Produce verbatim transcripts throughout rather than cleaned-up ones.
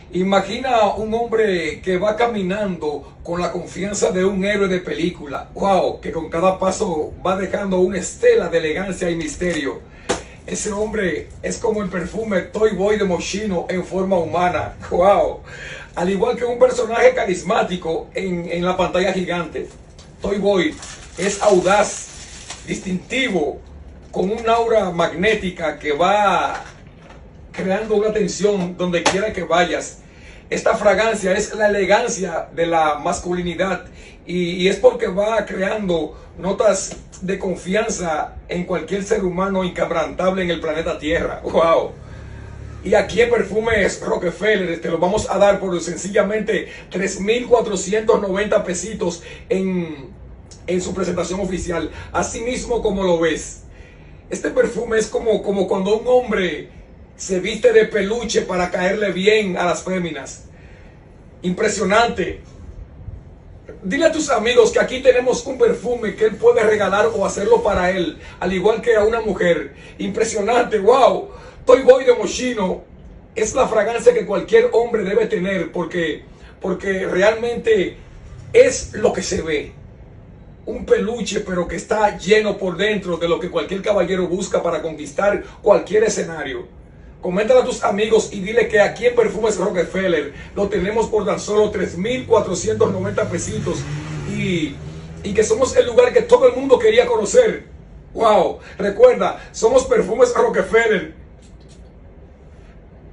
Imagina un hombre que va caminando con la confianza de un héroe de película. Wow, que con cada paso va dejando una estela de elegancia y misterio. Ese hombre es como el perfume Toy Boy de Moschino en forma humana. Wow. Al igual que un personaje carismático en, en la pantalla gigante. Toy Boy es audaz, distintivo, con un aura magnética que va creando una tensión donde quiera que vayas. Esta fragancia es la elegancia de la masculinidad y, y es porque va creando notas de confianza en cualquier ser humano inquebrantable en el planeta Tierra. ¡Wow! Y aquí en Perfumes Rockefeller te lo vamos a dar por sencillamente tres mil cuatrocientos noventa pesitos en, en su presentación oficial. Así mismo como lo ves. Este perfume es como, como cuando un hombre se viste de peluche para caerle bien a las féminas. Impresionante. Dile a tus amigos que aquí tenemos un perfume que él puede regalar o hacerlo para él, al igual que a una mujer. Impresionante, wow. Toy Boy de Moschino es la fragancia que cualquier hombre debe tener porque, porque realmente es lo que se ve. Un peluche, pero que está lleno por dentro de lo que cualquier caballero busca para conquistar cualquier escenario. Coméntale a tus amigos y dile que aquí en Perfumes Rockefeller lo tenemos por tan solo tres mil cuatrocientos noventa pesitos y, y que somos el lugar que todo el mundo quería conocer. Wow, recuerda, somos Perfumes Rockefeller.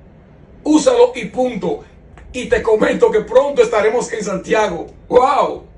Úsalo y punto. Y te comento que pronto estaremos en Santiago. Wow.